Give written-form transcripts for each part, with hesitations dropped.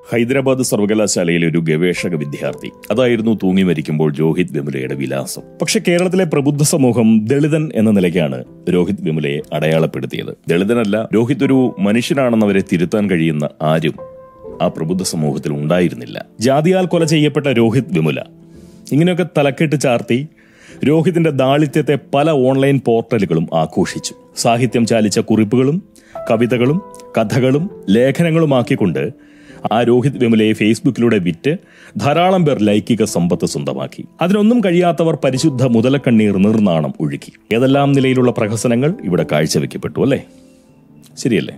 ഹൈദരാബാദ് സർവകലാശാലയിലെ ഒരു ഗവേഷക വിദ്യാർത്ഥി. അതായിരുന്നു തൂങ്ങി മരിക്കുമ്പോൾ രോഹിത് വെമുലയുടെ വിലാസം. പക്ഷെ കേരളത്തിലെ പ്രബുദ്ധ സമൂഹം ദളിതൻ എന്ന നിലയ്ക്കാണ് രോഹിത് വെമുലയെ അടയാളപ്പെടുത്തിയത്. ദളിതനല്ല, രോഹിത് ഒരു മനുഷ്യനാണെന്നവരെ തിരുത്താൻ കഴിയുന്ന ആരും ആ പ്രബുദ്ധ സമൂഹത്തിൽ ഉണ്ടായിരുന്നില്ല. ജാതിയാൽ കൊല ചെയ്യപ്പെട്ട രോഹിത് വെമുല ഇങ്ങനെയൊക്കെ തലക്കെട്ട് ചാർത്തി രോഹിതിന്റെ ദാളിത്യത്തെ പല ഓൺലൈൻ പോർട്ടലുകളും ആഘോഷിച്ചു. സാഹിത്യം ചാലിച്ച കുറിപ്പുകളും കവിതകളും കഥകളും ലേഖനങ്ങളുമാക്കിക്കൊണ്ട് ആ രോഹിത് വെമുലയെ ഫേസ്ബുക്കിലൂടെ വിറ്റ് ധാരാളം പേർ ലൈംഗിക സമ്പത്ത് സ്വന്തമാക്കി. അതിനൊന്നും കഴിയാത്തവർ പരിശുദ്ധ മുതലക്കണ്ണീർ നിർനാണം ഒഴുക്കി. ഏതെല്ലാം നിലയിലുള്ള പ്രഹസനങ്ങൾ ഇവിടെ കാഴ്ചവെക്കപ്പെട്ടു അല്ലേ? ശരിയല്ലേ?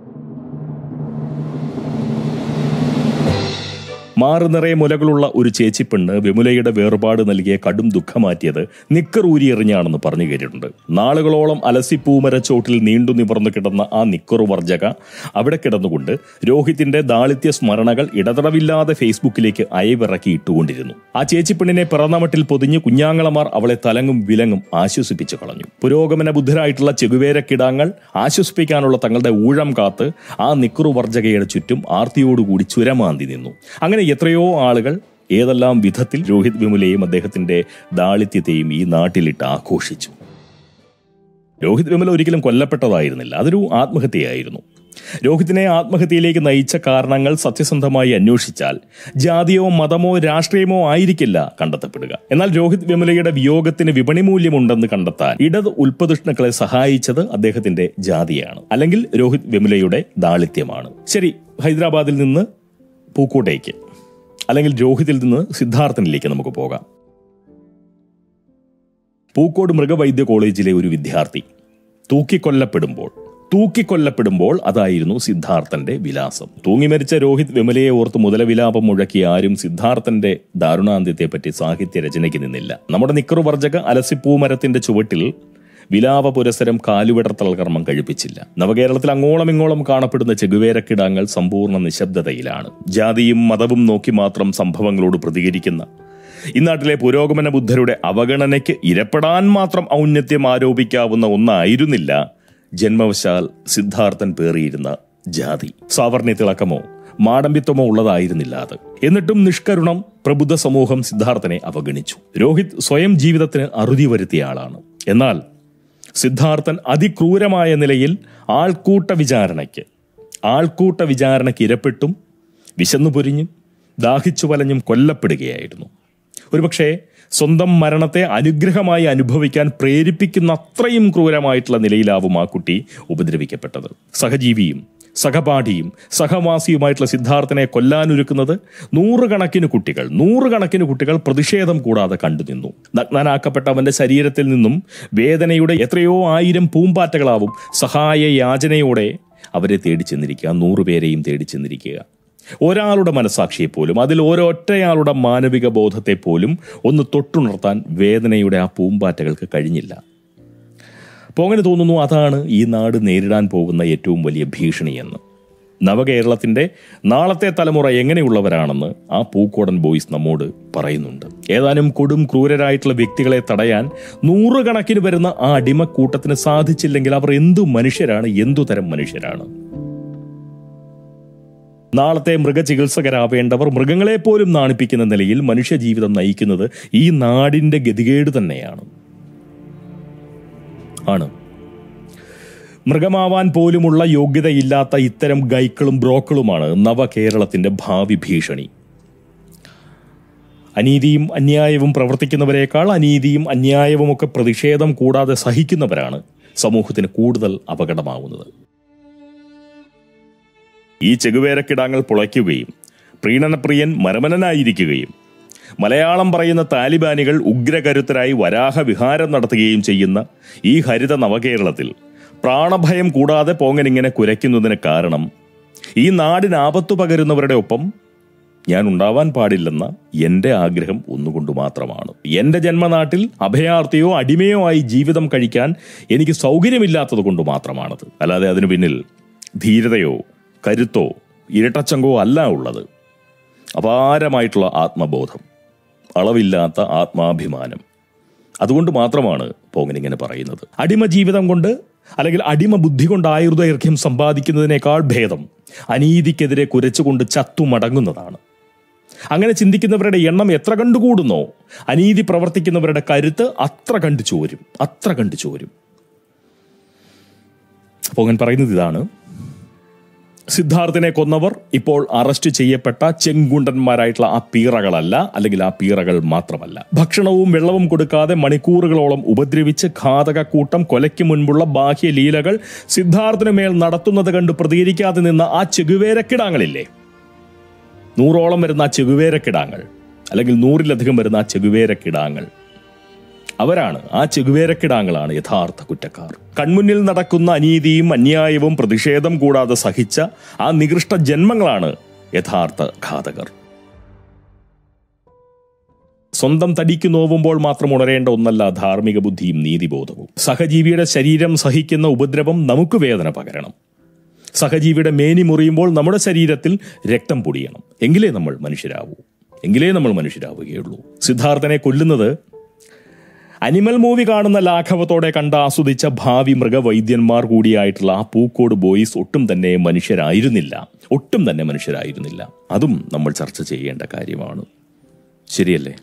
മാറു നിറയെ മുലകളുള്ള ഒരു ചേച്ചിപ്പെണ്ണ് വെമുലയുടെ വേർപാട് നൽകിയ കടും ദുഃഖമാറ്റിയത് നിക്കർ ഊരിയെറിഞ്ഞാണെന്ന് പറഞ്ഞു കേട്ടിട്ടുണ്ട്. നാളുകളോളം അലസിപ്പൂമരച്ചോട്ടിൽ നീണ്ടു നിവർന്നു കിടന്ന ആ നിക്കറു വർജക അവിടെ കിടന്നുകൊണ്ട് രോഹിത്തിന്റെ ദാളിത്യ സ്മരണകൾ ഇടതടവില്ലാതെ ഫേസ്ബുക്കിലേക്ക് അയവിറക്കി ഇട്ടുകൊണ്ടിരുന്നു. ആ ചേച്ചിപ്പെണ്ണിനെ പിറന്നമട്ടിൽ പൊതിഞ്ഞ് കുഞ്ഞാങ്ങളമാർ അവളെ തലങ്ങും വിലങ്ങും ആശ്വസിപ്പിച്ചു കളഞ്ഞു. പുരോഗമന ബുദ്ധരായിട്ടുള്ള ചെകുവേരക്കിടാങ്ങൾ ആശ്വസിപ്പിക്കാനുള്ള തങ്ങളുടെ ഊഴം കാത്ത് ആ നിക്കറു വർജകയുടെ ചുറ്റും ആർത്തിയോടുകൂടി ചുരമാന്തി നിന്നു. അങ്ങനെ എത്രയോ ആളുകൾ ഏതെല്ലാം വിധത്തിൽ രോഹിത് വെമുലയെയും അദ്ദേഹത്തിന്റെ ദാളിത്യത്തെയും ഈ നാട്ടിലിട്ട് ആഘോഷിച്ചു. രോഹിത് വെമുല ഒരിക്കലും കൊല്ലപ്പെട്ടതായിരുന്നില്ല, അതൊരു ആത്മഹത്യയായിരുന്നു. രോഹിത്തിനെ ആത്മഹത്യയിലേക്ക് നയിച്ച കാരണങ്ങൾ സത്യസന്ധമായി അന്വേഷിച്ചാൽ ജാതിയോ മതമോ രാഷ്ട്രീയമോ ആയിരിക്കില്ല കണ്ടെത്തപ്പെടുക. എന്നാൽ രോഹിത് വെമുലയുടെ വിയോഗത്തിന് വിപണി മൂല്യമുണ്ടെന്ന് കണ്ടെത്താൻ ഇടത് ഉൽപ്പതിഷ്ണുക്കളെ സഹായിച്ചത് അദ്ദേഹത്തിന്റെ ജാതിയാണ്, അല്ലെങ്കിൽ രോഹിത് വെമുലയുടെ ദാളിത്യമാണ്. ശരി, ഹൈദരാബാദിൽ നിന്ന് പൂക്കോട്ടേക്ക്, അല്ലെങ്കിൽ രോഹിതിൽ നിന്ന് സിദ്ധാർത്ഥനിലേക്ക് നമുക്ക് പോകാം. പൂക്കോട് മൃഗവൈദ്യ കോളേജിലെ ഒരു വിദ്യാർത്ഥി തൂക്കിക്കൊല്ലപ്പെടുമ്പോൾ അതായിരുന്നു സിദ്ധാർത്ഥന്റെ വിലാസം. തൂങ്ങി മരിച്ച രോഹിത് വെമുലയെ ഓർത്ത് മുതലവിലാപം മുഴക്കിയ ആരും സിദ്ധാർത്ഥന്റെ ദാരുണാന്ത്യത്തെപ്പറ്റി സാഹിത്യ രചനയ്ക്ക് നിന്നില്ല. നമ്മുടെ നിക്കറു വർജക അലസിപ്പൂമരത്തിന്റെ ചുവട്ടിൽ വിലാപ പുരസരം കാലുവിടർത്തൽ കർമ്മം കഴിപ്പിച്ചില്ല. നവകേരളത്തിൽ അങ്ങോളം ഇങ്ങോളം കാണപ്പെടുന്ന ചെകുവേരക്കിടാങ്ങൾ സമ്പൂർണ്ണ നിശബ്ദതയിലാണ്. ജാതിയും മതവും നോക്കി മാത്രം സംഭവങ്ങളോട് പ്രതികരിക്കുന്ന ഇന്നാട്ടിലെ പുരോഗമന ബുദ്ധരുടെ അവഗണനയ്ക്ക് ഇരപ്പെടാൻ മാത്രം ഔന്നത്യം ആരോപിക്കാവുന്ന ഒന്നായിരുന്നില്ല ജന്മവശാൽ സിദ്ധാർത്ഥൻ പേറിയിരുന്ന ജാതി. സാവർണ്യ തിളക്കമോ മാടമ്പിത്വമോ ഉള്ളതായിരുന്നില്ല അത്. എന്നിട്ടും നിഷ്കരുണം പ്രബുദ്ധ സമൂഹം സിദ്ധാർത്ഥനെ അവഗണിച്ചു. രോഹിത് സ്വയം ജീവിതത്തിന് അറുതി വരുത്തിയ ആളാണ്. എന്നാൽ സിദ്ധാർത്ഥൻ അതിക്രൂരമായ നിലയിൽ ആൾക്കൂട്ട വിചാരണയ്ക്ക് ഇരപ്പെട്ടും വിശന്നു പൊരിഞ്ഞും ദാഹിച്ചു വലഞ്ഞും കൊല്ലപ്പെടുകയായിരുന്നു. ഒരുപക്ഷെ സ്വന്തം മരണത്തെ അനുഗ്രഹമായി അനുഭവിക്കാൻ പ്രേരിപ്പിക്കുന്ന അത്രയും ക്രൂരമായിട്ടുള്ള നിലയിലാവും ആ കുട്ടി ഉപദ്രവിക്കപ്പെട്ടത്. സഹജീവിയും സഹപാഠിയും സഹവാസിയുമായിട്ടുള്ള സിദ്ധാർത്ഥനെ കൊല്ലാനൊരുക്കുന്നത് നൂറുകണക്കിന് കുട്ടികൾ പ്രതിഷേധം കൂടാതെ കണ്ടുനിന്നു. നഗ്നനാക്കപ്പെട്ടവന്റെ ശരീരത്തിൽ നിന്നും വേദനയുടെ എത്രയോ ആയിരം പൂമ്പാറ്റകളാവും സഹായ യാചനയോടെ അവരെ തേടി ചെന്നിരിക്കുക, 100 പേരെയും തേടി ചെന്നിരിക്കുക. ഒരാളുടെ മനസാക്ഷിയെപ്പോലും, അതിൽ ഓരോറ്റയാളുടെ മാനവിക ബോധത്തെപ്പോലും ഒന്ന് തൊട്ടുണർത്താൻ വേദനയുടെ ആ പൂമ്പാറ്റകൾക്ക് കഴിഞ്ഞില്ല. അപ്പോൾ അങ്ങനെ തോന്നുന്നു അതാണ് ഈ നാട് നേരിടാൻ പോകുന്ന ഏറ്റവും വലിയ ഭീഷണിയെന്ന്. നവകേരളത്തിന്റെ നാളത്തെ തലമുറ എങ്ങനെയുള്ളവരാണെന്ന് ആ പൂക്കോടൻ ബോയ്സ് നമ്മോട് പറയുന്നുണ്ട്. ഏതാനും കൊടും ക്രൂരരായിട്ടുള്ള വ്യക്തികളെ തടയാൻ 100 കണക്കിന് വരുന്ന ആ അടിമക്കൂട്ടത്തിന് സാധിച്ചില്ലെങ്കിൽ അവർ എന്തു തരം മനുഷ്യരാണ്? നാളത്തെ മൃഗചികിത്സകരാവേണ്ടവർ മൃഗങ്ങളെപ്പോലും നാണിപ്പിക്കുന്ന നിലയിൽ മനുഷ്യജീവിതം നയിക്കുന്നത് ഈ നാടിന്റെ ഗതികേട് തന്നെയാണ്. മൃഗമാവാൻ പോലുമുള്ള യോഗ്യതയില്ലാത്ത ഇത്തരം ഗൈക്കളും ബ്രോക്കളുമാണ് നവകേരളത്തിന്റെ ഭാവി ഭീഷണി. അനീതിയും അന്യായവും പ്രവർത്തിക്കുന്നവരെക്കാൾ അനീതിയും അന്യായവുമൊക്കെ പ്രതിഷേധം കൂടാതെ സഹിക്കുന്നവരാണ് സമൂഹത്തിന് കൂടുതൽ അപകടമാവുന്നത്. ഈ ചെകുവേരക്കിടാങ്ങൾ പുളയ്ക്കുകയും പ്രീണനപ്രിയൻ മരമനനായിരിക്കുകയും മലയാളം പറയുന്ന താലിബാനികൾ ഉഗ്രകരുത്തരായി വരാഹ വിഹാരം നടത്തുകയും ചെയ്യുന്ന ഈ ഹരിത നവകേരളത്തിൽ പ്രാണഭയം കൂടാതെ പോങ്ങനിങ്ങനെ കുരയ്ക്കുന്നതിന് കാരണം ഈ നാടിന് ആപത്തു പകരുന്നവരുടെ ഒപ്പം ഞാൻ ഉണ്ടാവാൻ പാടില്ലെന്ന എൻ്റെ ആഗ്രഹം ഒന്നുകൊണ്ട് മാത്രമാണ്. എൻ്റെ ജന്മനാട്ടിൽ അഭയാർത്ഥിയോ അടിമയോ ആയി ജീവിതം കഴിക്കാൻ എനിക്ക് സൗകര്യമില്ലാത്തത് കൊണ്ട് മാത്രമാണത്. അല്ലാതെ അതിനു പിന്നിൽ ധീരതയോ കരുത്തോ ഇരട്ടച്ചങ്കോ അല്ല ഉള്ളത്. അപാരമായിട്ടുള്ള ആത്മബോധം, അളവില്ലാത്ത ആത്മാഭിമാനം. അതുകൊണ്ട് മാത്രമാണ് പോങ്ങനിങ്ങനെ പറയുന്നത്. അടിമ ജീവിതം കൊണ്ട് അല്ലെങ്കിൽ അടിമ ബുദ്ധി കൊണ്ട് ആയുർദൈർഘ്യം സമ്പാദിക്കുന്നതിനേക്കാൾ ഭേദം അനീതിക്കെതിരെ കുരച്ചുകൊണ്ട് ചത്തുമടങ്ങുന്നതാണ്. അങ്ങനെ ചിന്തിക്കുന്നവരുടെ എണ്ണം എത്ര കണ്ടുകൂടുന്നോ അനീതി പ്രവർത്തിക്കുന്നവരുടെ കരുത്ത് അത്ര കണ്ടു ചോരും. അപ്പോൾ ഞാൻ പറയുന്നത് ഇതാണ്: സിദ്ധാർത്ഥിനെ കൊന്നവർ ഇപ്പോൾ അറസ്റ്റ് ചെയ്യപ്പെട്ട ചെങ്കുണ്ടന്മാരായിട്ടുള്ള ആ പീറകളല്ല, അല്ലെങ്കിൽ ആ പീറകൾ മാത്രമല്ല. ഭക്ഷണവും വെള്ളവും കൊടുക്കാതെ മണിക്കൂറുകളോളം ഉപദ്രവിച്ച് ഘാതകക്കൂട്ടം കൊലയ്ക്ക് മുൻപുള്ള ബാഹ്യലീലകൾ സിദ്ധാർത്ഥിന് മേൽ നടത്തുന്നത് കണ്ട് പ്രതികരിക്കാതെ നിന്ന ആ ചെഗുവേരക്കിടാങ്ങളില്ലേ, 100ഓളം വരുന്ന ആ ചെഗുവേരക്കിടാങ്ങൾ, അല്ലെങ്കിൽ 100-ലധികം വരുന്ന ആ ചെഗുവേരക്കിടാങ്ങൾ, അവരാണ്, ആ ചെഗുവേരക്കിടാങ്ങളാണ് യഥാർത്ഥ കുറ്റക്കാർ. കൺമുന്നിൽ നടക്കുന്ന അനീതിയും അന്യായവും പ്രതിഷേധം കൂടാതെ സഹിച്ച ആ നികൃഷ്ട ജന്മങ്ങളാണ് യഥാർത്ഥ ഘാതകർ. സ്വന്തം തടിക്ക് നോവുമ്പോൾ മാത്രം ഉണരേണ്ട ഒന്നല്ല ധാർമ്മിക ബുദ്ധിയും നീതിബോധവും. സഹജീവിയുടെ ശരീരം സഹിക്കുന്ന ഉപദ്രവം നമുക്ക് വേദന പകരണം. സഹജീവിയുടെ മേനി മുറിയുമ്പോൾ നമ്മുടെ ശരീരത്തിൽ രക്തം പൊടിയണം. എങ്കിലേ നമ്മൾ മനുഷ്യരാവുകയുള്ളൂ. സിദ്ധാർത്ഥനെ കൊല്ലുന്നത് അനിമൽ മൂവി കാണുന്ന ലാഘവത്തോടെ കണ്ട് ആസ്വദിച്ച ഭാവി മൃഗവൈദ്യന്മാർ കൂടിയായിട്ടുള്ള ആ പൂക്കോട് ബോയ്സ് ഒട്ടും തന്നെ മനുഷ്യരായിരുന്നില്ല. അതും നമ്മൾ ചർച്ച ചെയ്യേണ്ട കാര്യമാണ്. ശരിയല്ലേ?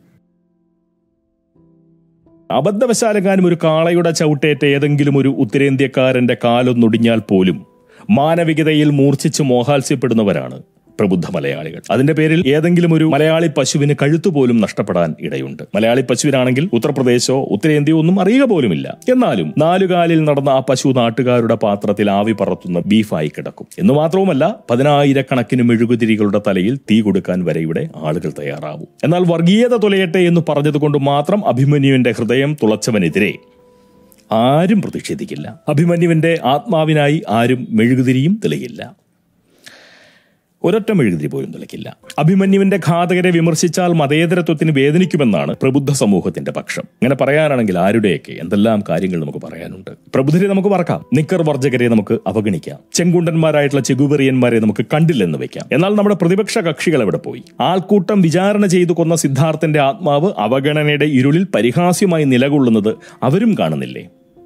അബദ്ധവശാലെങ്ങാനും ഒരു കാളയുടെ ചവിട്ടേറ്റ് ഏതെങ്കിലും ഒരു ഉത്തരേന്ത്യക്കാരന്റെ കാലൊന്നൊടിഞ്ഞാൽ പോലും മാനവികതയിൽ മൂർച്ഛിച്ച് മോഹാത്സ്യപ്പെടുന്നവരാണ് പ്രബുദ്ധ മലയാളികൾ. അതിന്റെ പേരിൽ ഏതെങ്കിലും ഒരു മലയാളി പശുവിന് കഴുത്തുപോലും നഷ്ടപ്പെടാൻ ഇടയുണ്ട്. മലയാളി പശുവിനാണെങ്കിൽ ഉത്തർപ്രദേശോ ഉത്തരേന്ത്യയോ ഒന്നും അറിയുക പോലുമില്ല. എന്നാലും 4 കാലിൽ നടന്ന ആ പശു നാട്ടുകാരുടെ പാത്രത്തിൽ ആവി പറത്തുന്ന ബീഫായി കിടക്കും. എന്ന് മാത്രവുമല്ല, 10,000-കണക്കിന് മെഴുകുതിരികളുടെ തലയിൽ തീ കൊടുക്കാൻ വരെ ഇവിടെ ആളുകൾ തയ്യാറാവും. എന്നാൽ വർഗീയത തുലയട്ടെ എന്ന് പറഞ്ഞതുകൊണ്ട് മാത്രം അഭിമന്യുവിന്റെ ഹൃദയം തുളച്ചവനെതിരെ ആരും പ്രതിഷേധിക്കില്ല. അഭിമന്യുവിന്റെ ആത്മാവിനായി ആരും മെഴുകുതിരിയും തെളിയില്ല. ഒരൊറ്റ മെഴുകുതിരി പോലും തെളിക്കില്ല. അഭിമന്യുവിന്റെ ഘാതകരെ വിമർശിച്ചാൽ മതേതരത്വത്തിന് വേദനിക്കുമെന്നാണ് പ്രബുദ്ധ സമൂഹത്തിന്റെ പക്ഷം. ഇങ്ങനെ പറയാനാണെങ്കിൽ ആരുടെയൊക്കെ എന്തെല്ലാം കാര്യങ്ങൾ നമുക്ക് പറയാനുണ്ട്. പ്രബുദ്ധരെ നമുക്ക് മറക്കാം, നിക്കർ വർജകരെ നമുക്ക് അവഗണിക്കാം, ചെങ്കുണ്ടന്മാരായിട്ടുള്ള ചെഗുവെറിയന്മാരെ നമുക്ക് കണ്ടില്ലെന്ന് വെക്കാം. എന്നാൽ നമ്മുടെ പ്രതിപക്ഷ കക്ഷികൾ എവിടെ പോയി? ആൾക്കൂട്ടം വിചാരണ ചെയ്തു കൊന്ന സിദ്ധാർത്ഥന്റെ ആത്മാവ് അവഗണനയുടെ ഇരുളിൽ പരിഹാസ്യമായി നിലകൊള്ളുന്നത് അവരും കാണുന്നില്ലേ?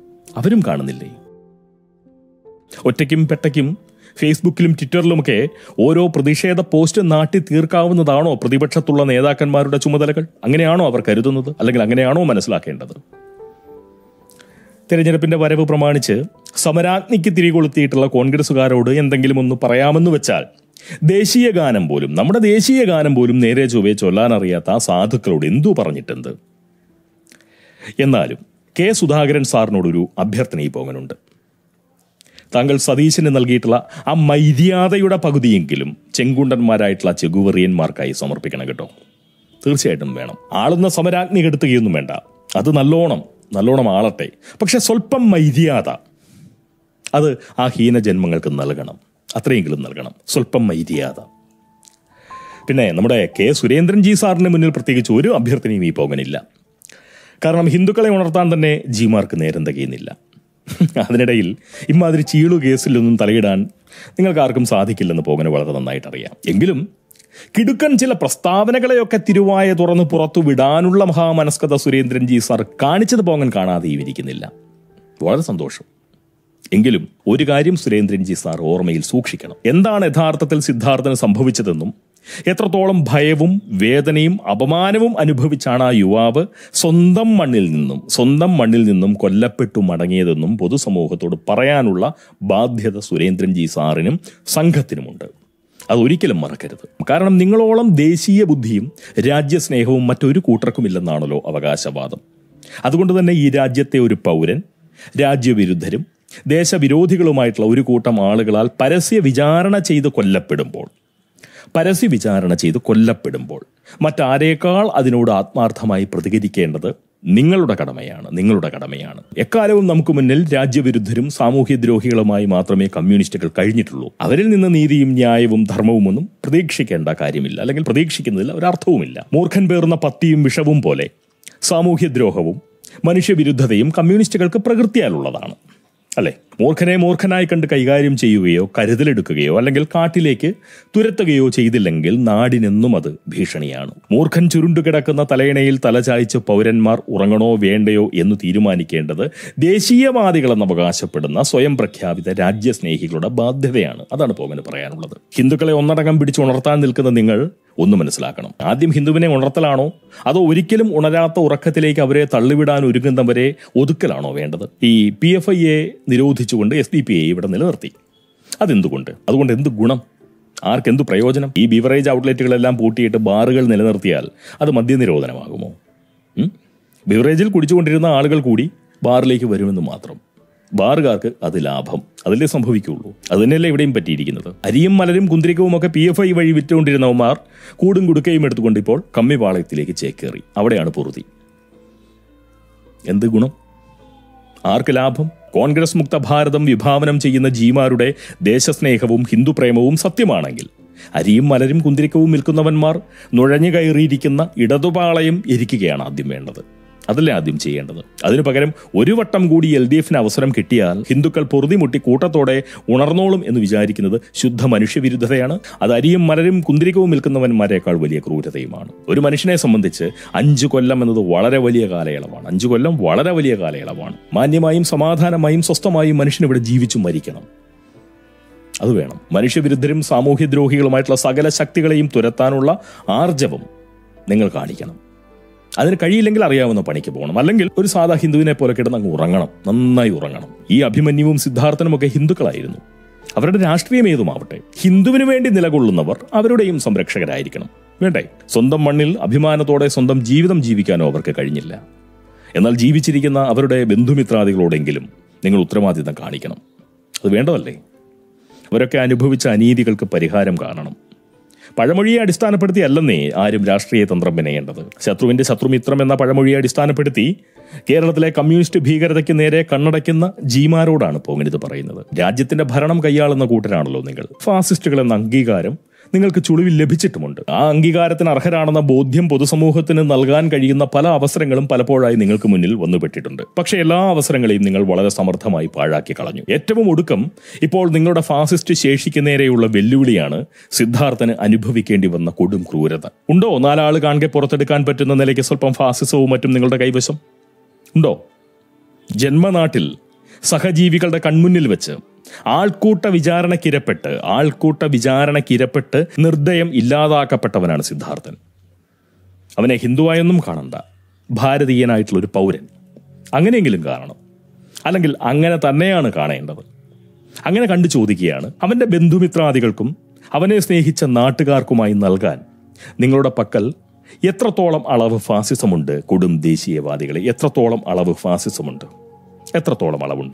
ഒറ്റയ്ക്കും പെട്ടയ്ക്കും ഫേസ്ബുക്കിലും ട്വിറ്ററിലുമൊക്കെ ഓരോ പ്രതിഷേധ പോസ്റ്റ് നാട്ടി തീർക്കാവുന്നതാണോ പ്രതിപക്ഷത്തുള്ള നേതാക്കന്മാരുടെ ചുമതലകൾ? അങ്ങനെയാണോ അവർ കരുതുന്നത്? അല്ലെങ്കിൽ അങ്ങനെയാണോ മനസ്സിലാക്കേണ്ടത്? തെരഞ്ഞെടുപ്പിന്റെ വരവ് പ്രമാണിച്ച് സമരാഗ്നിക്ക് തിരികൊളുത്തിയിട്ടുള്ള കോൺഗ്രസുകാരോട് എന്തെങ്കിലും ഒന്ന് പറയാമെന്ന് വെച്ചാൽ നമ്മുടെ ദേശീയ ഗാനം പോലും നേരെ ചൊവ്വേ ചൊല്ലാനറിയാത്ത ആ സാധുക്കളോട് എന്തു പറഞ്ഞിട്ടുണ്ട്? എന്നാലും കെ സുധാകരൻ സാറിനോടൊരു അഭ്യർത്ഥന ഈ പോകാനുണ്ട്. താങ്കൾ സതീശന് നൽകിയിട്ടുള്ള ആ മര്യാദയുടെ പകുതിയെങ്കിലും ചെങ്കുണ്ടന്മാരായിട്ടുള്ള ചെഗുവെറിയന്മാർക്കായി സമർപ്പിക്കണം കേട്ടോ. തീർച്ചയായിട്ടും വേണം. ആളുന്ന സമരാഗ്നി കെടുത്തുകയൊന്നും വേണ്ട. അത് നല്ലോണം ആളട്ടെ. പക്ഷെ സ്വല്പം മര്യാദ അത് ആ ഹീനജന്മങ്ങൾക്ക് നൽകണം. അത്രയെങ്കിലും നൽകണം. സ്വല്പം മര്യാദ. പിന്നെ നമ്മുടെ കെ സുരേന്ദ്രൻജി സാറിന് മുന്നിൽ പ്രത്യേകിച്ച് ഒരു അഭ്യർത്ഥനയും ഈ പോകാനില്ല. കാരണം ഹിന്ദുക്കളെ ഉണർത്താൻ തന്നെ ജിമാർക്ക് നേരം തികയുന്നില്ല. അതിനിടയിൽ ഇമാതിരി ചീളു കേസിലൊന്നും തലയിടാൻ നിങ്ങൾക്ക് ആർക്കും സാധിക്കില്ലെന്ന് പോകന് വളരെ നന്നായിട്ട് അറിയാം. എങ്കിലും കിടുക്കൻ ചില പ്രസ്താവനകളെയൊക്കെ തിരുവായ തുറന്ന് പുറത്തു വിടാനുള്ള മഹാമനസ്കത സുരേന്ദ്രൻജി സാർ കാണിച്ചത് പോകൻ കാണാതെയും ഇരിക്കുന്നില്ല. വളരെ സന്തോഷം. എങ്കിലും ഒരു കാര്യം സുരേന്ദ്രൻജി സാർ ഓർമ്മയിൽ സൂക്ഷിക്കണം. എന്താണ് യഥാർത്ഥത്തിൽ സിദ്ധാർത്ഥന് സംഭവിച്ചതെന്നും എത്രത്തോളം ഭയവും വേദനയും അപമാനവും അനുഭവിച്ചാണ് ആ യുവാവ് സ്വന്തം മണ്ണിൽ നിന്നും കൊല്ലപ്പെട്ടു മടങ്ങിയതെന്നും പൊതുസമൂഹത്തോട് പറയാനുള്ള ബാധ്യത സുരേന്ദ്രൻജി സാറിനും സംഘത്തിനുമുണ്ട്. അതൊരിക്കലും മറക്കരുത്. കാരണം നിങ്ങളോളം ദേശീയ ബുദ്ധിയും രാജ്യസ്നേഹവും മറ്റൊരു കൂട്ടർക്കുമില്ലെന്നാണല്ലോ അവകാശവാദം. അതുകൊണ്ട് തന്നെ ഈ രാജ്യത്തെ ഒരു പൗരൻ രാജ്യവിരുദ്ധരും ദേശവിരോധികളുമായിട്ടുള്ള ഒരു കൂട്ടം ആളുകളാൽ പരസ്യ വിചാരണ ചെയ്ത് കൊല്ലപ്പെടുമ്പോൾ മറ്റാരേക്കാൾ അതിനോട് ആത്മാർത്ഥമായി പ്രതികരിക്കേണ്ടത് നിങ്ങളുടെ കടമയാണ്. എക്കാലവും നമുക്ക് മുന്നിൽ രാജ്യവിരുദ്ധരും സാമൂഹ്യദ്രോഹികളുമായി മാത്രമേ കമ്മ്യൂണിസ്റ്റുകൾ കഴിഞ്ഞിട്ടുള്ളൂ. അവരിൽ നിന്ന് നീതിയും ന്യായവും ധർമ്മവും ഒന്നും പ്രതീക്ഷിക്കേണ്ട കാര്യമില്ല, അല്ലെങ്കിൽ പ്രതീക്ഷിക്കുന്നതിൽ ഒരർത്ഥവുമില്ല. മൂർഖൻ പേറുന്ന പത്തിയും വിഷവും പോലെ സാമൂഹ്യദ്രോഹവും മനുഷ്യവിരുദ്ധതയും കമ്മ്യൂണിസ്റ്റുകൾക്ക് പ്രകൃതിയാലുള്ളതാണ്. അല്ലെ? മൂർഖനെ മൂർഖനായി കണ്ട് കൈകാര്യം ചെയ്യുകയോ കരുതലെടുക്കുകയോ അല്ലെങ്കിൽ കാട്ടിലേക്ക് തുരത്തുകയോ ചെയ്തില്ലെങ്കിൽ നാടിനെന്നും അത് ഭീഷണിയാണ്. മൂർഖൻ ചുരുണ്ടുകിടക്കുന്ന തലയിണയിൽ തലചായ്ച്ച് പൗരന്മാർ ഉറങ്ങണോ വേണ്ടയോ എന്ന് തീരുമാനിക്കേണ്ടത് ദേശീയവാദികളെന്ന് അവകാശപ്പെടുന്ന സ്വയം പ്രഖ്യാപിത രാജ്യസ്നേഹികളുടെ ബാധ്യതയാണ്. അതാണ് പോകന് പറയാനുള്ളത്. ഹിന്ദുക്കളെ ഒന്നടങ്കം പിടിച്ചുണർത്താൻ നിൽക്കുന്ന നിങ്ങൾ ഒന്ന് മനസ്സിലാക്കണം. ആദ്യം ഹിന്ദുവിനെ ഉണർത്തലാണോ അതോ ഒരിക്കലും ഉണരാത്ത ഉറക്കത്തിലേക്ക് അവരെ തള്ളിവിടാൻ ഒരുങ്ങുന്നവരെ ഒതുക്കലാണോ വേണ്ടത്? ഈ PFIയെ നിരോധിച്ചുകൊണ്ട് SDPI ഇവിടെ നിലനിർത്തി. അതെന്തുകൊണ്ട്? അതുകൊണ്ട് എന്ത് ഗുണം? ആർക്കെന്തു പ്രയോജനം? ഈ ബീവറേജ് ഔട്ട്ലെറ്റുകളെല്ലാം പൂട്ടിയിട്ട് ബാറുകൾ നിലനിർത്തിയാൽ അത് മദ്യനിരോധനമാകുമോ? ബീവറേജിൽ കുടിച്ചുകൊണ്ടിരുന്ന ആളുകൾ കൂടി ബാറിലേക്ക് വരുമെന്ന് മാത്രം. ബാറുകാർക്ക് അത് ലാഭം. അതിലേ സംഭവിക്കുള്ളൂ. അത് തന്നെയല്ലേ ഇവിടെയും പറ്റിയിരിക്കുന്നത്. അരിയും മലരും കുന്തിരിക്കവും ഒക്കെ PFI വഴി വിറ്റുകൊണ്ടിരുന്നവന്മാർ കൂടും കുടുക്കയും എടുത്തുകൊണ്ട് ഇപ്പോൾ കമ്മിപാളയത്തിലേക്ക് ചേക്കേറി. അവിടെയാണ് പൊറുതി. എന്ത് ഗുണം? ആർക്ക് ലാഭം? കോൺഗ്രസ് മുക്ത ഭാരതം വിഭാവനം ചെയ്യുന്ന ജീമാരുടെ ദേശസ്നേഹവും ഹിന്ദുപ്രേമവും സത്യമാണെങ്കിൽ അരിയും മലരും കുന്തിരിക്കവും വിൽക്കുന്നവന്മാർ നുഴഞ്ഞു കയറിയിരിക്കുന്ന ഇടതുപാളയം എരിക്കുകയാണ് ആദ്യം വേണ്ടത്. അതല്ലേ ആദ്യം ചെയ്യേണ്ടത്. അതിനു പകരം ഒരു വട്ടം കൂടി LDFന് അവസരം കിട്ടിയാൽ ഹിന്ദുക്കൾ പൊറുതിമുട്ടി കൂട്ടത്തോടെ ഉണർന്നോളും എന്ന് വിചാരിക്കുന്നത് ശുദ്ധ മനുഷ്യവിരുദ്ധതയാണ്. അത് അരിയും മലരും കുന്തിരിക്കവും വിൽക്കുന്നവന്മാരെക്കാൾ വലിയ ക്രൂരതയുമാണ്. ഒരു മനുഷ്യനെ സംബന്ധിച്ച് 5 കൊല്ലം എന്നത് വളരെ വലിയ കാലയളവാണ്. 5 കൊല്ലം വളരെ വലിയ കാലയളവാണ്. മാന്യമായും സമാധാനമായും സ്വസ്ഥമായും മനുഷ്യൻ ഇവിടെ ജീവിച്ചു മരിക്കണം. അത് വേണം. മനുഷ്യവിരുദ്ധരും സാമൂഹ്യദ്രോഹികളുമായിട്ടുള്ള സകല ശക്തികളെയും തുരത്താനുള്ള ആർജവം നിങ്ങൾ കാണിക്കണം. അതിന് കഴിയില്ലെങ്കിൽ അറിയാവുന്ന പണിക്ക് പോകണം. അല്ലെങ്കിൽ ഒരു സാധാ ഹിന്ദുവിനെ പോലെ കിടന്ന് അങ്ങ് ഉറങ്ങണം, നന്നായി ഉറങ്ങണം. ഈ അഭിമന്യുവും സിദ്ധാർത്ഥനും ഒക്കെ ഹിന്ദുക്കളായിരുന്നു. അവരുടെ രാഷ്ട്രീയം ഏതുമാവട്ടെ, ഹിന്ദുവിന് വേണ്ടി നിലകൊള്ളുന്നവർ അവരുടെയും സംരക്ഷകരായിരിക്കണം. വേണ്ടേ? സ്വന്തം മണ്ണിൽ അഭിമാനത്തോടെ സ്വന്തം ജീവിതം ജീവിക്കാനോ അവർക്ക് കഴിഞ്ഞില്ല. എന്നാൽ ജീവിച്ചിരിക്കുന്ന അവരുടെ ബന്ധുമിത്രാദികളോടെങ്കിലും നിങ്ങൾ ഉത്തരവാദിത്തം കാണിക്കണം. അത് വേണ്ടതല്ലേ? അവരൊക്കെ അനുഭവിച്ച അനീതികൾക്ക് പരിഹാരം കാണണം. പഴമൊഴിയെ അടിസ്ഥാനപ്പെടുത്തി അല്ലെന്നേ ആരും രാഷ്ട്രീയ തന്ത്രം മെനയേണ്ടത്. ശത്രുവിന്റെ ശത്രുമിത്രം എന്ന പഴമൊഴിയെ അടിസ്ഥാനപ്പെടുത്തി കേരളത്തിലെ കമ്മ്യൂണിസ്റ്റ് ഭീകരതയ്ക്ക് നേരെ കണ്ണടയ്ക്കുന്ന ജീമാരോടാണ് പോങ്ങനിത് പറയുന്നത്. രാജ്യത്തിന്റെ ഭരണം കൈയാളുന്ന കൂട്ടരാണല്ലോ നിങ്ങൾ. ഫാസിസ്റ്റുകൾ എന്ന അംഗീകാരം നിങ്ങൾക്ക് ചുളിവിൽ ലഭിച്ചിട്ടുമുണ്ട്. ആ അംഗീകാരത്തിന് അർഹരാണെന്ന ബോധ്യം പൊതുസമൂഹത്തിന് നൽകാൻ കഴിയുന്ന പല അവസരങ്ങളും പലപ്പോഴായി നിങ്ങൾക്ക് മുന്നിൽ വന്നുപെട്ടിട്ടുണ്ട്. പക്ഷെ എല്ലാ അവസരങ്ങളെയും നിങ്ങൾ വളരെ സമർത്ഥമായി പാഴാക്കി കളഞ്ഞു. ഏറ്റവും ഒടുക്കം ഇപ്പോൾ നിങ്ങളുടെ ഫാസിസ്റ്റ് ശേഷിക്ക് നേരെയുള്ള വെല്ലുവിളിയാണ് സിദ്ധാർത്ഥന് അനുഭവിക്കേണ്ടി വന്ന കൊടും ക്രൂരത. ഉണ്ടോ 4 ആള് കാണെ പുറത്തെടുക്കാൻ പറ്റുന്ന നിലയ്ക്ക് സ്വല്പം ഫാസിസവും മറ്റും നിങ്ങളുടെ കൈവശം ഉണ്ടോ? ജന്മനാട്ടിൽ സഹജീവികളുടെ കൺമുന്നിൽ വെച്ച് ആൾക്കൂട്ട വിചാരണക്കിരപ്പെട്ട് നിർദ്ദയം ഇല്ലാതാക്കപ്പെട്ടവനാണ് സിദ്ധാർത്ഥൻ. അവനെ ഹിന്ദുവായൊന്നും കാണണ്ട, ഭാരതീയനായിട്ടുള്ള ഒരു പൗരൻ അങ്ങനെയെങ്കിലും കാണണം. അല്ലെങ്കിൽ അങ്ങനെ തന്നെയാണ് കാണേണ്ടത്. അങ്ങനെ കണ്ടു ചോദിക്കുകയാണ് അവന്റെ ബന്ധുമിത്രാദികൾക്കും അവനെ സ്നേഹിച്ച നാട്ടുകാർക്കുമായി നൽകാൻ നിങ്ങളുടെ പക്കൽ എത്രത്തോളം അളവ് ഫാസിസമുണ്ട്? കൊടും ദേശീയവാദികളെ, എത്രത്തോളം അളവ് ഫാസിസമുണ്ട്? എത്രത്തോളം അളവുണ്ട്?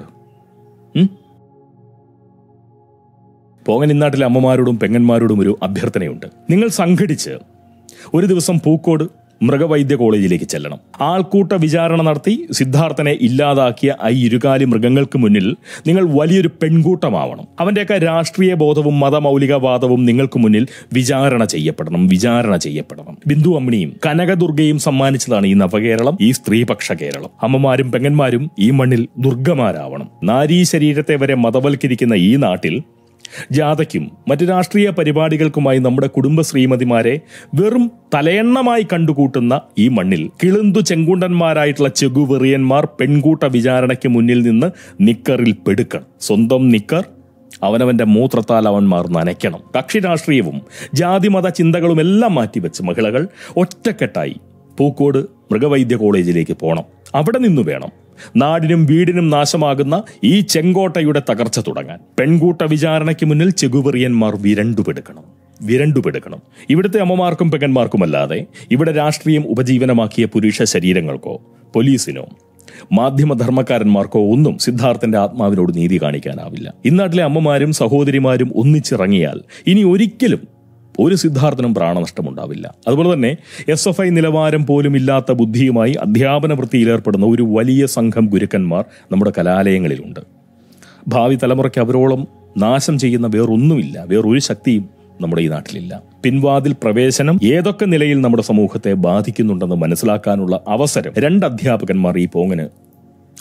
പോങ്ങൻ ഇന്നാട്ടിലെ അമ്മമാരോടും പെങ്ങന്മാരോടും ഒരു അഭ്യർത്ഥനയുണ്ട്. നിങ്ങൾ സംഘടിച്ച് ഒരു ദിവസം പൂക്കോട് മൃഗവൈദ്യ കോളേജിലേക്ക് ചെല്ലണം. ആൾക്കൂട്ട വിചാരണ നടത്തി സിദ്ധാർത്ഥനെ ഇല്ലാതാക്കിയ ഈ ഇരുകാലി മൃഗങ്ങൾക്ക് മുന്നിൽ നിങ്ങൾ വലിയൊരു പെൺകൂട്ടമാവണം. അവന്റെയൊക്കെ രാഷ്ട്രീയ ബോധവും മതമൗലികവാദവും നിങ്ങൾക്ക് മുന്നിൽ വിചാരണ ചെയ്യപ്പെടണം. ബിന്ദു അമ്മിണിയും കനകദുർഗയും സമ്മാനിച്ചതാണ് ഈ നവകേരളം, ഈ സ്ത്രീപക്ഷ കേരളം. അമ്മമാരും പെങ്ങന്മാരും ഈ മണ്ണിൽ ദുർഗമാരാവണം. നാരീ ശരീരത്തെ വരെ മതവൽക്കരിക്കുന്ന ഈ നാട്ടിൽ ജാഥയ്ക്കും മറ്റ് രാഷ്ട്രീയ പരിപാടികൾക്കുമായി നമ്മുടെ കുടുംബ ശ്രീമതിമാരെ വെറും തലയെണ്ണമായി കണ്ടുകൂട്ടുന്ന ഈ മണ്ണിൽ കിളുന്തു ചെങ്കുണ്ടന്മാരായിട്ടുള്ള ചെകുവെറിയന്മാർ പെൺകൂട്ട വിചാരണയ്ക്ക് മുന്നിൽ നിന്ന് നിക്കറിൽ പെടുക്കണം. സ്വന്തം നിക്കർ അവനവന്റെ മൂത്രത്താൽ അവന്മാർ നനയ്ക്കണം. കക്ഷി രാഷ്ട്രീയവും ജാതിമത ചിന്തകളും എല്ലാം മാറ്റിവെച്ച് മഹിളകൾ ഒറ്റക്കെട്ടായി പൂക്കോട് മൃഗവൈദ്യ കോളേജിലേക്ക് പോകണം. അവിടെ നിന്നു വേണം നാടിനും വീടിനും നാശമാകുന്ന ഈ ചെങ്കോട്ടയുടെ തകർച്ച തുടങ്ങാൻ. പെൺകൂട്ട വിചാരണയ്ക്ക് മുന്നിൽ ചെകുവെറിയന്മാർ വിരണ്ടുപെടുക്കണം. ഇവിടുത്തെ അമ്മമാർക്കും പെങ്ങന്മാർക്കുമല്ലാതെ ഇവിടെ രാഷ്ട്രീയം ഉപജീവനമാക്കിയ പുരുഷ ശരീരങ്ങൾക്കോ പോലീസിനോ മാധ്യമധർമ്മക്കാരന്മാർക്കോ ഒന്നും സിദ്ധാർത്ഥന്റെ ആത്മാവിനോട് നീതി കാണിക്കാനാവില്ല. ഇന്നാട്ടിലെ അമ്മമാരും സഹോദരിമാരും ഒന്നിച്ചിറങ്ങിയാൽ ഇനി ഒരിക്കലും ഒരു സിദ്ധാർത്ഥനും പ്രാണനഷ്ടമുണ്ടാവില്ല. അതുപോലെ തന്നെ SFI നിലവാരം പോലും ഇല്ലാത്ത ബുദ്ധിയുമായി അധ്യാപന വൃത്തിയിലേർപ്പെടുന്ന ഒരു വലിയ സംഘം ഗുരുക്കന്മാർ നമ്മുടെ കലാലയങ്ങളിലുണ്ട്. ഭാവി തലമുറയ്ക്ക് അവരോളം നാശം ചെയ്യുന്ന വേറൊന്നുമില്ല, വേറൊരു ശക്തിയും നമ്മുടെ ഈ നാട്ടിലില്ല. പിൻവാതിൽ പ്രവേശനം ഏതൊക്കെ നിലയിൽ നമ്മുടെ സമൂഹത്തെ ബാധിക്കുന്നുണ്ടെന്ന് മനസ്സിലാക്കാനുള്ള അവസരം 2 അധ്യാപകന്മാർ ഈ പോങ്ങന്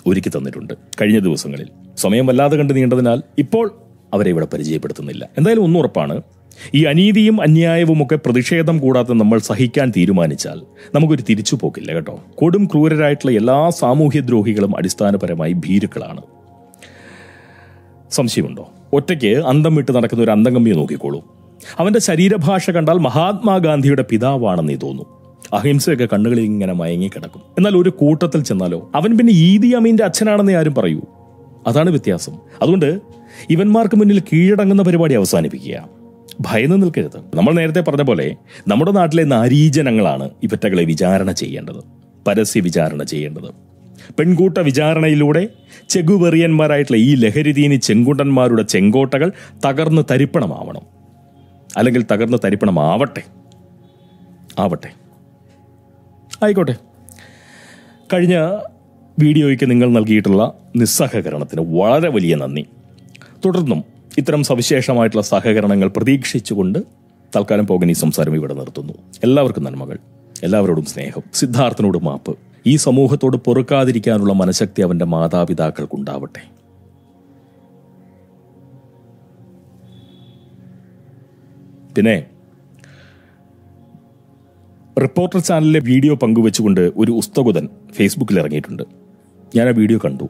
ഒരുക്കി തന്നിട്ടുണ്ട് കഴിഞ്ഞ ദിവസങ്ങളിൽ. സമയം വല്ലാതെ കണ്ട് നീണ്ടതിനാൽ ഇപ്പോൾ അവരെ ഇവിടെ പരിചയപ്പെടുത്തുന്നില്ല. എന്തായാലും ഒന്നും ഉറപ്പാണ്, ഈ അനീതിയും അന്യായവും ഒക്കെ പ്രതിഷേധം കൂടാതെ നമ്മൾ സഹിക്കാൻ തീരുമാനിച്ചാൽ നമുക്കൊരു തിരിച്ചുപോക്കില്ല കേട്ടോ. കൊടും ക്രൂരരായിട്ടുള്ള എല്ലാ സാമൂഹ്യദ്രോഹികളും അടിസ്ഥാനപരമായി ഭീരുക്കളാണ്. സംശയമുണ്ടോ? ഒറ്റയ്ക്ക് അന്തം വിട്ട് നടക്കുന്ന ഒരു അന്തംഗമ്മിയെ നോക്കിക്കോളൂ. അവന്റെ ശരീരഭാഷ കണ്ടാൽ മഹാത്മാഗാന്ധിയുടെ പിതാവാണെന്നേ തോന്നും. അഹിംസയൊക്കെ കണ്ണുകളിൽ ഇങ്ങനെ മയങ്ങിക്കിടക്കും. എന്നാൽ ഒരു കൂട്ടത്തിൽ ചെന്നാലോ അവൻ പിന്നെ ഈദി അമീന്റെ അച്ഛനാണെന്നേ ആരും പറയൂ. അതാണ് വ്യത്യാസം. അതുകൊണ്ട് ഇവന്മാർക്ക് മുന്നിൽ കീഴടങ്ങുന്ന പരിപാടി അവസാനിപ്പിക്കുക. ഭയന്ന് നിൽക്കരുത്. നമ്മൾ നേരത്തെ പറഞ്ഞ പോലെ നമ്മുടെ നാട്ടിലെ നാരീജനങ്ങളാണ് ഇവറ്റകളെ വിചാരണ ചെയ്യേണ്ടത്, പരസ്യ വിചാരണ ചെയ്യേണ്ടത്. പെൺകൂട്ട വിചാരണയിലൂടെ ചെകുവെറിയന്മാരായിട്ടുള്ള ഈ ലഹരിതീനി ചെങ്കുണ്ടന്മാരുടെ ചെങ്കോട്ടകൾ തകർന്ന് തരിപ്പണമാവണം. അല്ലെങ്കിൽ തകർന്ന് തരിപ്പണമാവട്ടെ. ആയിക്കോട്ടെ. കഴിഞ്ഞ വീഡിയോയ്ക്ക് നിങ്ങൾ നൽകിയിട്ടുള്ള നിസ്സഹകരണത്തിന് വളരെ വലിയ നന്ദി. തുടർന്നും ഇത്തരം സവിശേഷമായിട്ടുള്ള സഹകരണങ്ങൾ പ്രതീക്ഷിച്ചുകൊണ്ട് തൽക്കാലം പോകാൻ ഈ സംസാരം ഇവിടെ നിർത്തുന്നു. എല്ലാവർക്കും നന്മകൾ, എല്ലാവരോടും സ്നേഹം. സിദ്ധാർത്ഥനോട് മാപ്പ്. ഈ സമൂഹത്തോട് പൊറുക്കാതിരിക്കാനുള്ള മനഃശക്തി അവന്റെ മാതാപിതാക്കൾക്കുണ്ടാവട്ടെ. പിന്നെ റിപ്പോർട്ടർ ചാനലിലെ വീഡിയോ പങ്കുവെച്ചുകൊണ്ട് ഒരു ഉസ്തകുതൻ ഫേസ്ബുക്കിൽ ഇറങ്ങിയിട്ടുണ്ട്. ഞാൻ ആ വീഡിയോ കണ്ടു.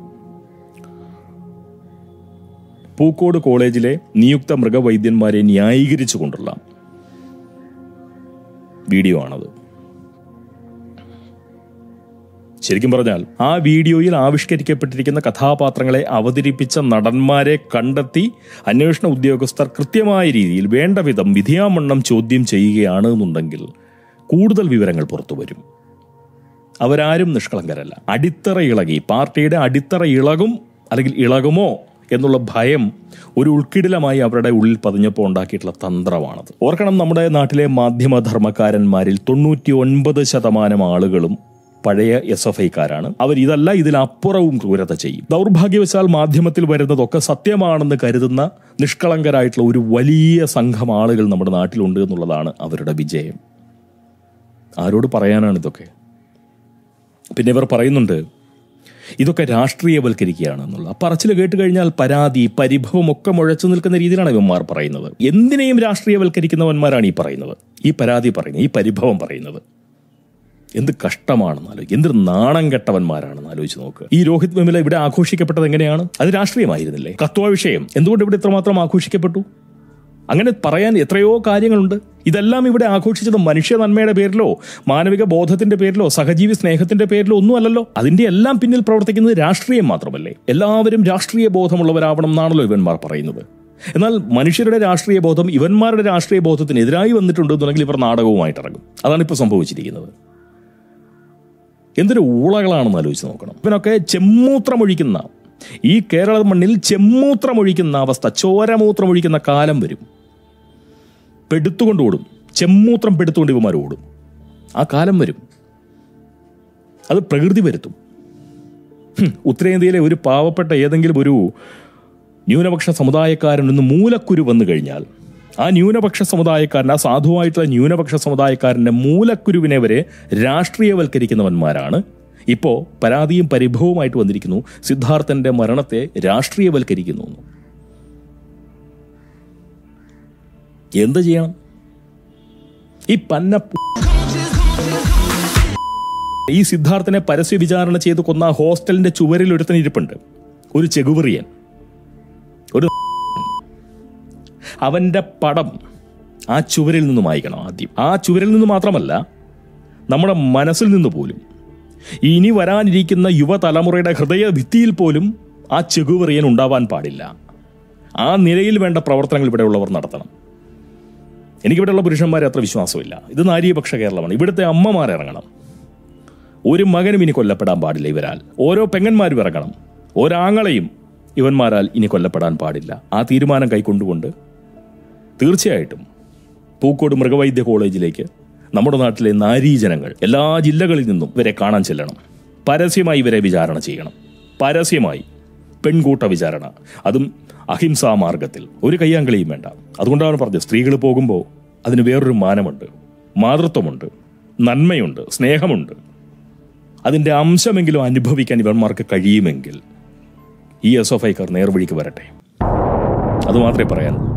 പൂക്കോട് കോളേജിലെ നിയുക്ത മൃഗവൈദ്യന്മാരെ ന്യായീകരിച്ചുകൊണ്ടുള്ള വീഡിയോ ആണത്. ശരിക്കും പറഞ്ഞാൽ ആ വീഡിയോയിൽ ആവിഷ്കരിക്കപ്പെട്ടിരിക്കുന്ന കഥാപാത്രങ്ങളെ അവതരിപ്പിച്ച നടന്മാരെ കണ്ടെത്തി അന്വേഷണ ഉദ്യോഗസ്ഥർ കൃത്യമായ രീതിയിൽ വേണ്ട വിധം വിധിയാമണ്ണം ചോദ്യം ചെയ്യുകയാണ് എന്നുണ്ടെങ്കിൽ കൂടുതൽ വിവരങ്ങൾ പുറത്തു വരും. അവരാരും നിഷ്കളങ്കരല്ല. അടിത്തറ ഇളകി, പാർട്ടിയുടെ അടിത്തറ ഇളകും അല്ലെങ്കിൽ ഇളകുമോ എന്നുള്ള ഭയം ഒരു ഉൾക്കിടിലമായി അവരുടെ ഉള്ളിൽ പതിഞ്ഞപ്പോൾ ഉണ്ടാക്കിയിട്ടുള്ള തന്ത്രമാണത്. ഓർക്കണം, നമ്മുടെ നാട്ടിലെ മാധ്യമധർമ്മക്കാരന്മാരിൽ 99% ആളുകളും പഴയ SFIക്കാരാണ്. അവർ ഇതല്ല ഇതിലപ്പുറവും ക്രൂരത ചെയ്യും. ദൗർഭാഗ്യവശാൽ മാധ്യമത്തിൽ വരുന്നതൊക്കെ സത്യമാണെന്ന് കരുതുന്ന നിഷ്കളങ്കരായിട്ടുള്ള ഒരു വലിയ സംഘം ആളുകൾ നമ്മുടെ നാട്ടിലുണ്ട് എന്നുള്ളതാണ് അവരുടെ വിജയം. ആരോട് പറയാനാണ് ഇതൊക്കെ? പിന്നെ ഇവർ പറയുന്നുണ്ട് ഇതൊക്കെ രാഷ്ട്രീയവൽക്കരിക്കുകയാണെന്നുള്ള പറച്ചിൽ കേട്ട് കഴിഞ്ഞാൽ പരാതി, പരിഭവം ഒക്കെ മുഴച്ചു നിൽക്കുന്ന രീതിയിലാണ് ഇവന്മാർ പറയുന്നത്. എന്തിനേയും രാഷ്ട്രീയവൽക്കരിക്കുന്നവന്മാരാണ് ഈ പറയുന്നത്, ഈ പരാതി പറയുന്നത്, ഈ പരിഭവം പറയുന്നത്. എന്ത് കഷ്ടമാണെന്ന് ആലോചിക്കുക, എന്തൊരു നാണം കെട്ടവന്മാരാണെന്ന് ആലോചിച്ച് നോക്കുക. ഈ രോഹിത് വെമുല ഇവിടെ ആഘോഷിക്കപ്പെട്ടത് എങ്ങനെയാണ്? അത് രാഷ്ട്രീയമായിരുന്നില്ലേ? കത്വ വിഷയം എന്തുകൊണ്ട് ഇവിടെ ഇത്രമാത്രം ആഘോഷിക്കപ്പെട്ടു? അങ്ങനെ പറയാൻ എത്രയോ കാര്യങ്ങളുണ്ട്. ഇതെല്ലാം ഇവിടെ ആഘോഷിച്ചത് മനുഷ്യ നന്മയുടെ പേരിലോ മാനവിക ബോധത്തിന്റെ പേരിലോ സഹജീവി സ്നേഹത്തിന്റെ പേരിലോ ഒന്നും അല്ലല്ലോ. അതിന്റെ എല്ലാം പിന്നിൽ പ്രവർത്തിക്കുന്നത് രാഷ്ട്രീയം മാത്രമല്ലേ? എല്ലാവരും രാഷ്ട്രീയ ബോധമുള്ളവരാവണം എന്നാണല്ലോ ഇവന്മാർ പറയുന്നത്. എന്നാൽ മനുഷ്യരുടെ രാഷ്ട്രീയ ബോധം ഇവന്മാരുടെ രാഷ്ട്രീയ ബോധത്തിനെതിരായി വന്നിട്ടുണ്ടെന്നുണ്ടെങ്കിൽ ഇവർ നാടകവുമായിട്ട് ഇറങ്ങും. അതാണ് ഇപ്പോൾ സംഭവിച്ചിരിക്കുന്നത്. എന്തൊരു ഊളകളാണെന്ന് ആലോചിച്ച് നോക്കണം. ഇവനൊക്കെ ചെമ്മൂത്രമൊഴിക്കുന്ന, ഈ കേരള മണ്ണിൽ ചെമ്മൂത്രമൊഴിക്കുന്ന അവസ്ഥ, ചോരമൂത്രമൊഴിക്കുന്ന കാലം വരും. പെടുത്തുകൊണ്ട് ഓടും, ചെമ്മൂത്രം പെടുത്തുകൊണ്ട് ഇവന്മാർ ഓടും. ആ കാലം വരും. അത് പ്രകൃതി വരുത്തും. ഉത്തരേന്ത്യയിലെ ഒരു പാവപ്പെട്ട ഏതെങ്കിലും ഒരു ന്യൂനപക്ഷ സമുദായക്കാരൻ ഒന്ന് മൂലക്കുരു വന്നു കഴിഞ്ഞാൽ ആ ന്യൂനപക്ഷ സമുദായക്കാരൻ, ആ സാധുവായിട്ടുള്ള ന്യൂനപക്ഷ സമുദായക്കാരൻ്റെ മൂലക്കുരുവിനെ വരെ രാഷ്ട്രീയവൽക്കരിക്കുന്നവന്മാരാണ് ഇപ്പോൾ പരാതിയും പരിഭവവുമായിട്ട് വന്നിരിക്കുന്നു. സിദ്ധാർത്ഥന്റെ മരണത്തെ രാഷ്ട്രീയവൽക്കരിക്കുന്നു. എന്ത് ചെയ്യണം? ഈ സിദ്ധാർത്ഥനെ പരസ്യ വിചാരണ ചെയ്ത് കൊന്ന ഹോസ്റ്റലിന്റെ ചുവരിൽ ഒരുത്തൻ ഇരിപ്പുണ്ട്, ഒരു ചെകുവെറിയൻ, ഒരു അവന്റെ പടം ആ ചുവരിൽ നിന്നും വായിക്കണം ആദ്യം. ആ ചുവരിൽ നിന്ന് മാത്രമല്ല, നമ്മുടെ മനസ്സിൽ നിന്ന് പോലും, ഇനി വരാനിരിക്കുന്ന യുവതലമുറയുടെ ഹൃദയ ഭിത്തിയിൽ പോലും ആ ചെകുവെറിയൻ ഉണ്ടാവാൻ പാടില്ല. ആ നിലയിൽ വേണ്ട പ്രവർത്തനങ്ങൾ ഇവിടെയുള്ളവർ നടത്തണം. എനിക്കിവിടെയുള്ള പുരുഷന്മാരെ അത്ര വിശ്വാസമില്ല. ഇത് നാരീപക്ഷ കേരളമാണ്. ഇവിടുത്തെ അമ്മമാരിറങ്ങണം. ഒരു മകനും ഇനി കൊല്ലപ്പെടാൻ പാടില്ല ഇവരാൽ. ഓരോ പെങ്ങന്മാരും ഇറങ്ങണം. ഒരാങ്ങളെയും ഇവന്മാരാൽ ഇനി കൊല്ലപ്പെടാൻ പാടില്ല. ആ തീരുമാനം കൈക്കൊണ്ടുകൊണ്ട് തീർച്ചയായിട്ടും പൂക്കോട് മൃഗവൈദ്യ കോളേജിലേക്ക് നമ്മുടെ നാട്ടിലെ നാരീജനങ്ങൾ എല്ലാ ജില്ലകളിൽ നിന്നും ഇവരെ കാണാൻ ചെല്ലണം. പരസ്യമായി ഇവരെ വിചാരണ ചെയ്യണം. പരസ്യമായി പെൺകൂട്ട വിചാരണ, അതും അഹിംസാ മാർഗത്തിൽ. ഒരു കയ്യാങ്കളിയും വേണ്ട. അതുകൊണ്ടാണ് പറഞ്ഞത്, സ്ത്രീകൾ പോകുമ്പോൾ അതിന് വേറൊരു മാനമുണ്ട്, മാതൃത്വമുണ്ട്, നന്മയുണ്ട്, സ്നേഹമുണ്ട്. അതിൻ്റെ അംശമെങ്കിലും അനുഭവിക്കാൻ ഇവന്മാർക്ക് കഴിയുമെങ്കിൽ ഈ SFIക്കാർ നേർവഴിക്ക് വരട്ടെ. അതുമാത്രമേ പറയാനുള്ളൂ.